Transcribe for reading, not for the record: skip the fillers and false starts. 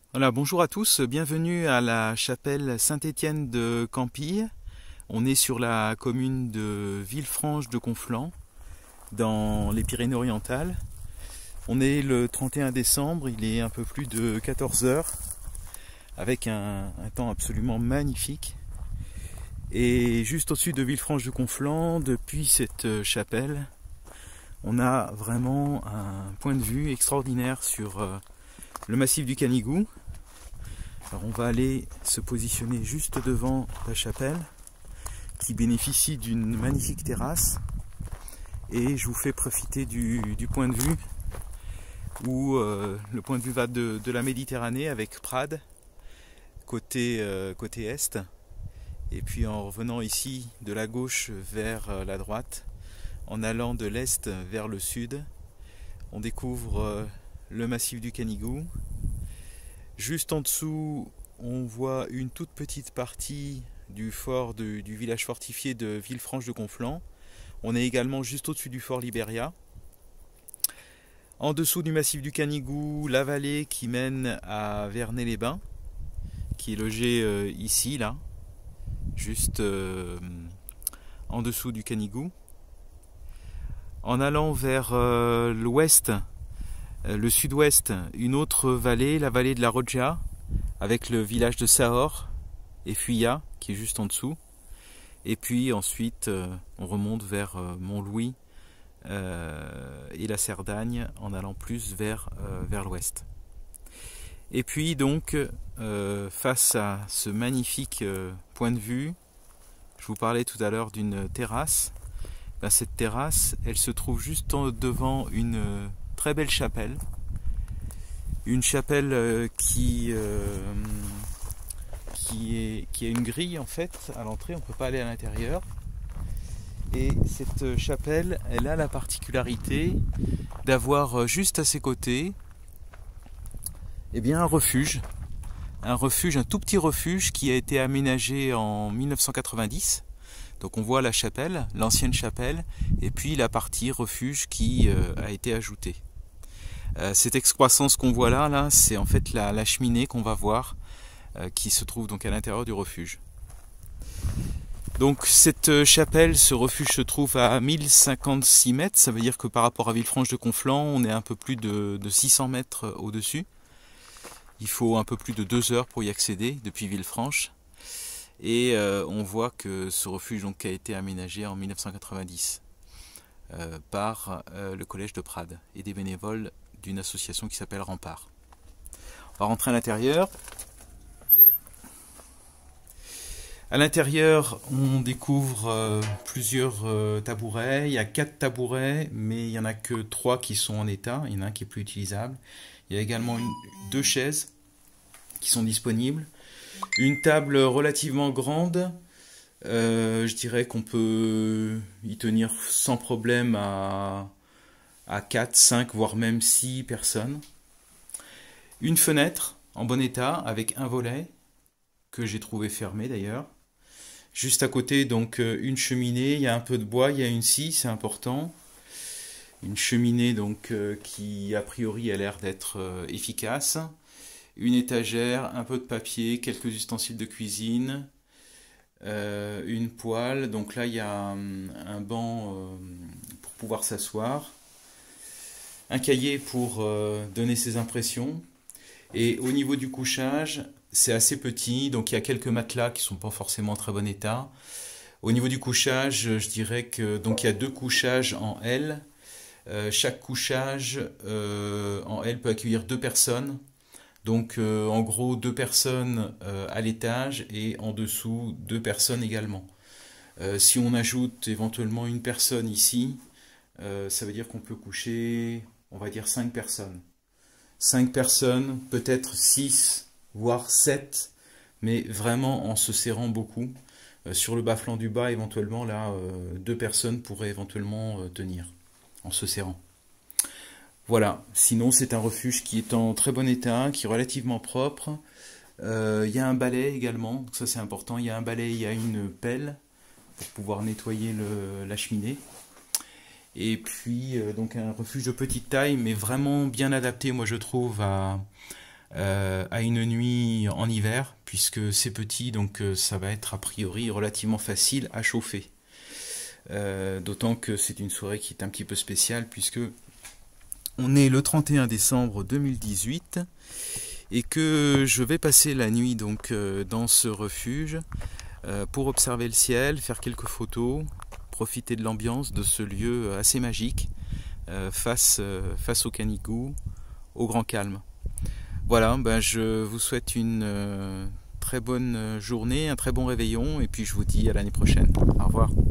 Voilà, bonjour à tous, bienvenue à la chapelle Saint-Étienne de Campille. On est sur la commune de Villefranche de Conflans, dans les Pyrénées-Orientales. On est le 31 décembre, il est un peu plus de 14 heures, avec un temps absolument magnifique. Et juste au-dessus de Villefranche de Conflans, depuis cette chapelle, on a vraiment un point de vue extraordinaire sur le massif du Canigou. Alors on va aller se positionner juste devant la chapelle qui bénéficie d'une magnifique terrasse et je vous fais profiter du point de vue où le point de vue va de la Méditerranée avec Prades côté est, et puis en revenant ici de la gauche vers la droite, en allant de l'est vers le sud, on découvre le massif du Canigou. Juste en dessous, on voit une toute petite partie du fort du village fortifié de Villefranche de Conflans. On est également juste au-dessus du fort Libéria. En dessous du massif du Canigou, la vallée qui mène à Vernay-les-Bains, qui est logée ici, là, juste en dessous du Canigou. En allant vers l'ouest, le sud-ouest, une autre vallée, la vallée de la Roggia, avec le village de Sahor et Fuyat, qui est juste en dessous. Et puis ensuite, on remonte vers Montlouis et la Cerdagne, en allant plus vers l'ouest. Et puis donc, face à ce magnifique point de vue, je vous parlais tout à l'heure d'une terrasse. Ben, cette terrasse, elle se trouve juste devant une très belle chapelle. Une chapelle qui a une grille en fait à l'entrée, on ne peut pas aller à l'intérieur. Et cette chapelle, elle a la particularité d'avoir juste à ses côtés un refuge. Un tout petit refuge qui a été aménagé en 1990. Donc on voit la chapelle, l'ancienne chapelle, et puis la partie refuge qui a été ajoutée. Cette excroissance qu'on voit là, c'est en fait la cheminée qu'on va voir, qui se trouve donc à l'intérieur du refuge. Donc cette chapelle, ce refuge se trouve à 1056 mètres, ça veut dire que par rapport à Villefranche de Conflans, on est un peu plus de 600 mètres au-dessus. Il faut un peu plus de 2 heures pour y accéder depuis Villefranche. Et on voit que ce refuge donc, a été aménagé en 1990 par le collège de Prades et des bénévoles d'une association qui s'appelle Rempart. On va rentrer à l'intérieur. À l'intérieur, on découvre plusieurs tabourets. Il y a 4 tabourets, mais il n'y en a que 3 qui sont en état. Il y en a un qui est plus utilisable. Il y a également 2 chaises qui sont disponibles. Une table relativement grande, je dirais qu'on peut y tenir sans problème à 4, 5, voire même 6 personnes. Une fenêtre en bon état avec un volet que j'ai trouvé fermé d'ailleurs. Juste à côté, donc une cheminée, il y a un peu de bois, il y a une scie, c'est important. Une cheminée donc qui a priori a l'air d'être efficace. Une étagère, un peu de papier, quelques ustensiles de cuisine, une poêle. Donc là, il y a un banc pour pouvoir s'asseoir, un cahier pour donner ses impressions. Et au niveau du couchage, c'est assez petit, donc il y a quelques matelas qui ne sont pas forcément en très bon état. Au niveau du couchage, je dirais que donc il y a 2 couchages en L. Chaque couchage en L peut accueillir 2 personnes. Donc en gros 2 personnes à l'étage et en dessous 2 personnes également. Si on ajoute éventuellement une personne ici, ça veut dire qu'on peut coucher, on va dire 5 personnes. 5 personnes, peut-être 6, voire 7, mais vraiment en se serrant beaucoup. Sur le bas-flanc du bas, éventuellement, là, 2 personnes pourraient éventuellement tenir en se serrant. Voilà, sinon c'est un refuge qui est en très bon état, qui est relativement propre. Il y a un balai également, donc ça c'est important. Il y a un balai, il y a une pelle pour pouvoir nettoyer la cheminée. Et puis donc un refuge de petite taille, mais vraiment bien adapté, moi je trouve, à une nuit en hiver, puisque c'est petit, donc ça va être a priori relativement facile à chauffer. D'autant que c'est une soirée qui est un petit peu spéciale, puisque on est le 31 décembre 2018 et que je vais passer la nuit donc dans ce refuge pour observer le ciel, faire quelques photos, profiter de l'ambiance de ce lieu assez magique face au Canigou, au grand calme. Voilà, ben je vous souhaite une très bonne journée, un très bon réveillon et puis je vous dis à l'année prochaine. Au revoir.